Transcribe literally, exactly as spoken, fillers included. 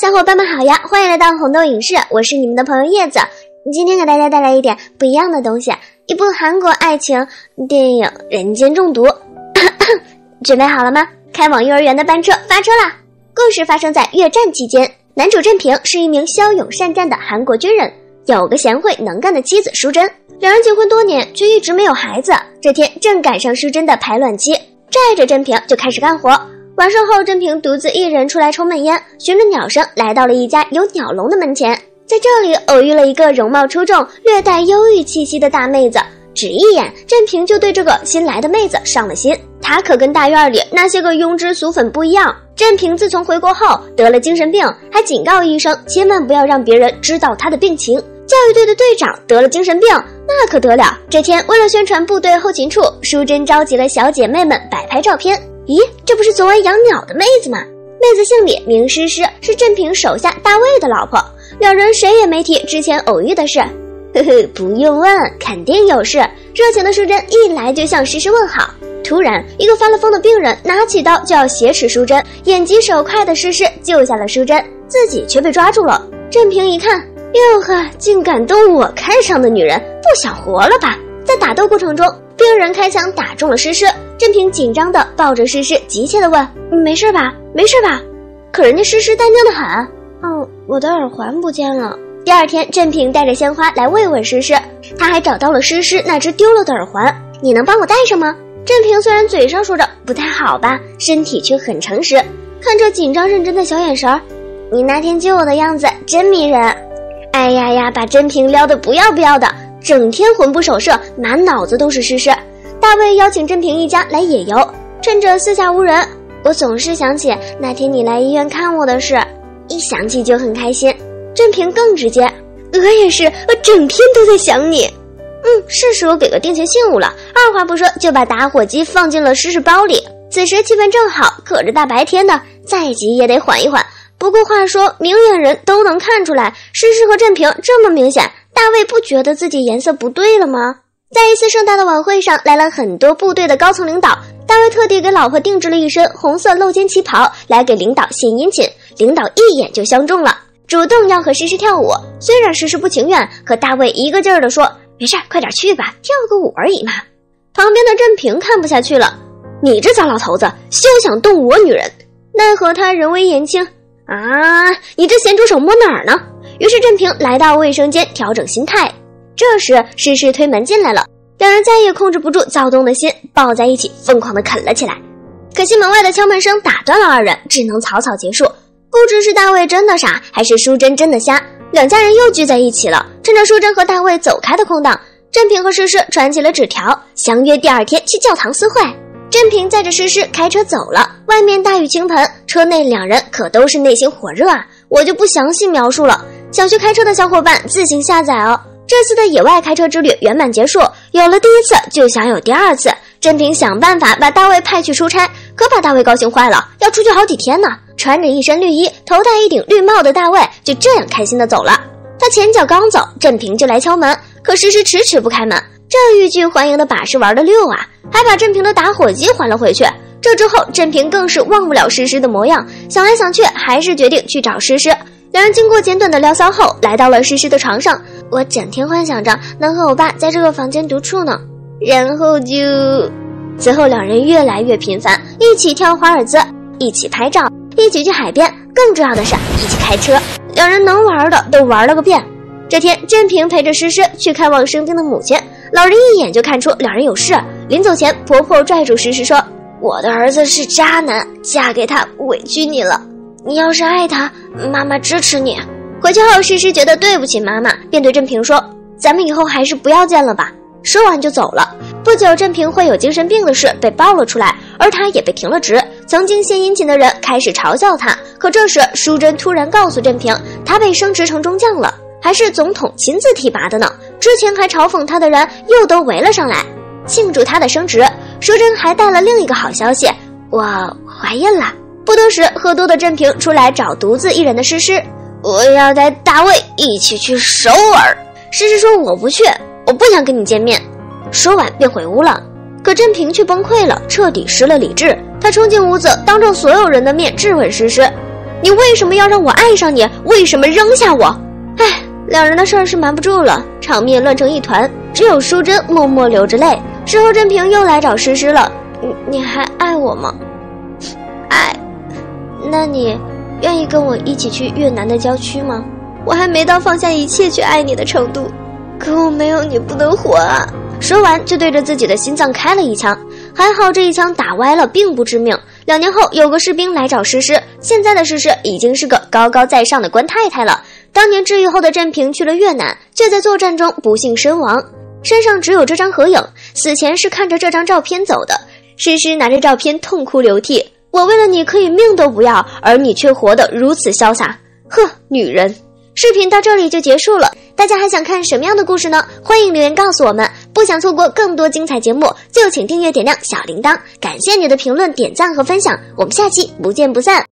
小伙伴们好呀，欢迎来到红豆影视，我是你们的朋友叶子。今天给大家带来一点不一样的东西，一部韩国爱情电影《人间中毒》准备好了吗？开往幼儿园的班车发车啦！故事发生在越战期间，男主郑平是一名骁勇善战的韩国军人，有个贤惠能干的妻子淑珍，两人结婚多年却一直没有孩子。这天正赶上淑珍的排卵期，拽着郑平就开始干活。晚上后，郑平独自一人出来抽闷烟，循着鸟声来到了一家有鸟笼的门前，在这里偶遇了一个容貌出众、略带忧郁气息的大妹子。只一眼，郑平就对这个新来的妹子上了心。她可跟大院里那些个庸脂俗粉不一样。郑平自从回国后得了精神病，还警告医生千万不要让别人知道他的病情。教育队的队长得了精神病，那可得了。这天为了宣传部队后勤处，淑珍召集了小姐妹们摆拍照片。咦，这不是昨晚养鸟的妹子吗？妹子姓李，名诗诗，是郑平手下大卫的老婆。两人谁也没提之前偶遇的事。呵呵，不用问，肯定有事。热情的淑珍一来就向诗诗问好。突然，一个发了疯的病人拿起刀就要挟持淑珍，眼疾手快的诗诗救下了淑珍，自己却被抓住了。郑平一看，哟呵，竟敢动我看上的女人，不想活了吧？在打斗过程中，病人开枪打中了诗诗，郑平紧张地抱着诗诗，急切地问：“没事吧？没事吧？”可人家诗诗淡定得很。哦，我的耳环不见了。第二天，郑平带着鲜花来慰问诗诗，他还找到了诗诗那只丢了的耳环。你能帮我戴上吗？郑平虽然嘴上说着不太好吧，身体却很诚实。看着紧张认真的小眼神，你那天救我的样子真迷人。哎呀呀，把郑平撩得不要不要的，整天魂不守舍，满脑子都是诗诗。大卫邀请郑平一家来野游，趁着四下无人，我总是想起那天你来医院看我的事，一想起就很开心。郑平更直接，我也是，我整天都在想你。嗯，是时候给个定情信物了。二话不说就把打火机放进了诗诗包里。此时气氛正好，可着大白天的，再急也得缓一缓。不过话说，明眼人都能看出来，诗诗和郑平这么明显，大卫不觉得自己颜色不对了吗？在一次盛大的晚会上，来了很多部队的高层领导，大卫特地给老婆定制了一身红色露肩旗袍，来给领导献殷勤。领导一眼就相中了，主动要和诗诗跳舞。虽然诗诗不情愿，可大卫一个劲儿地说：“没事，快点去吧，跳个舞而已嘛。”旁边的郑平看不下去了：“你这糟老头子，休想动我女人！”奈何他人微言轻：“啊，你这咸猪手摸哪儿呢？”于是郑平来到卫生间调整心态。这时诗诗推门进来了，两人再也控制不住躁动的心，抱在一起疯狂地啃了起来。可惜门外的敲门声打断了二人，只能草草结束。不知是大卫真的傻，还是淑珍真的瞎，两家人又聚在一起了。趁着淑珍和大卫走开的空档，郑平和诗诗传起了纸条，相约第二天去教堂私会。郑平载着诗诗开车走了，外面大雨倾盆，车内两人可都是内心火热啊，我就不详细描述了，想学开车的小伙伴自行下载哦。这次的野外开车之旅圆满结束，有了第一次就想有第二次。郑平想办法把大卫派去出差，可把大卫高兴坏了，要出去好几天呢。穿着一身绿衣，头戴一顶绿帽的大卫就这样开心地走了。他前脚刚走，郑平就来敲门，可诗诗迟迟不开门。这欲拒还迎的把式玩得溜啊，还把郑平的打火机还了回去。这之后，郑平更是忘不了诗诗的模样，想来想去，还是决定去找诗诗。两人经过简短的聊骚后，来到了诗诗的床上。我整天幻想着能和我爸在这个房间独处呢。然后就……此后两人越来越频繁，一起跳华尔兹，一起拍照，一起去海边，更重要的是一起开车。两人能玩的都玩了个遍。这天，郑平陪着诗诗去看望生病的母亲，老人一眼就看出两人有事。临走前，婆婆拽住诗诗说：“我的儿子是渣男，嫁给他委屈你了。你要是爱他，妈妈支持你。”回去后，诗诗觉得对不起妈妈，便对郑平说：“咱们以后还是不要见了吧。”说完就走了。不久，郑平患有精神病的事被爆了出来，而他也被停了职。曾经献殷勤的人开始嘲笑他。可这时，淑珍突然告诉郑平，他被升职成中将了，还是总统亲自提拔的呢。之前还嘲讽他的人又都围了上来，庆祝他的升职。淑珍还带了另一个好消息：我怀孕了。不多时，喝多的郑平出来找独自一人的诗诗，我要带大卫一起去首尔。诗诗说：“我不去，我不想跟你见面。”说完便回屋了。可郑平却崩溃了，彻底失了理智。他冲进屋子，当着所有人的面质问诗诗：“ 你为什么要让我爱上你？为什么扔下我？唉，两人的事儿是瞒不住了，场面乱成一团，只有淑珍默默流着泪。事后振平又来找诗诗了，你你还爱我吗？爱。那你愿意跟我一起去越南的郊区吗？我还没到放下一切去爱你的程度，可我没有你不能活啊。说完就对着自己的心脏开了一枪，还好这一枪打歪了，并不致命。两年后有个士兵来找诗诗，现在的诗诗已经是个高高在上的官太太了。当年治愈后的振平去了越南，却在作战中不幸身亡，身上只有这张合影，死前是看着这张照片走的。诗诗拿着照片痛哭流涕，我为了你可以命都不要，而你却活得如此潇洒，呵，女人。视频到这里就结束了，大家还想看什么样的故事呢？欢迎留言告诉我们。不想错过更多精彩节目，就请订阅点亮小铃铛。感谢你的评论、点赞和分享，我们下期不见不散。